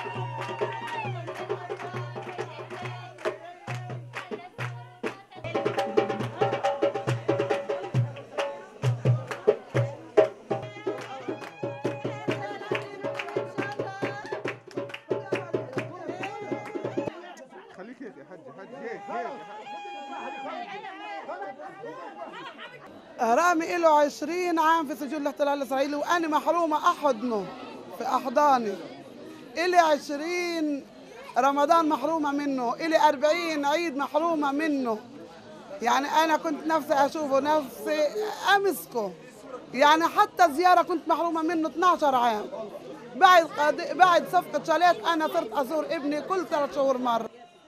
رامي له 20 عام في سجون الاحتلال الإسرائيلي وأنا محرومة أحضنه في أحضاني. إلي 20 رمضان محرومة منه، إلي 40 عيد محرومة منه. يعني أنا كنت نفسي أشوفه، نفسي أمسكه. يعني حتى زيارة كنت محرومة منه 12 عام. بعد صفقة شاليت أنا صرت أزور ابني كل 3 شهور مرة.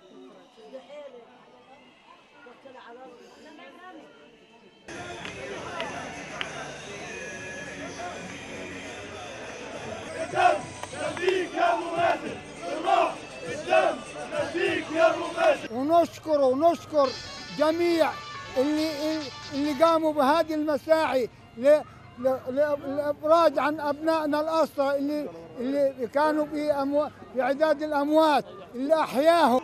الدم نفديك يا ابو مازن، الروح الدم نفديك يا ابو مازن. ونشكر جميع اللي قاموا بهذه المساعي للابراج عن ابنائنا الاسرى اللي كانوا في اعداد الاموات اللي احياهم.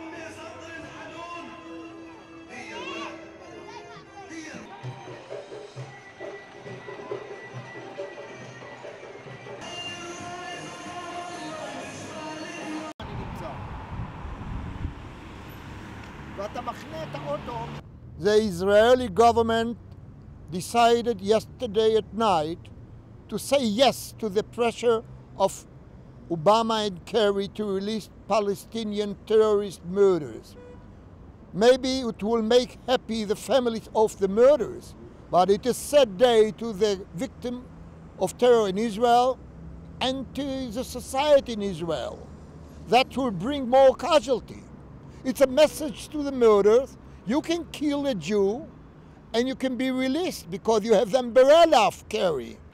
The Israeli government decided yesterday at night to say yes to the pressure of Obama and Kerry to release Palestinian terrorist murderers. Maybe it will make happy the families of the murderers, but it is a sad day to the victim of terror in Israel and to the society in Israel. That will bring more casualty. It's a message to the murderers: you can kill a Jew and you can be released because you have the umbrella of Kerry.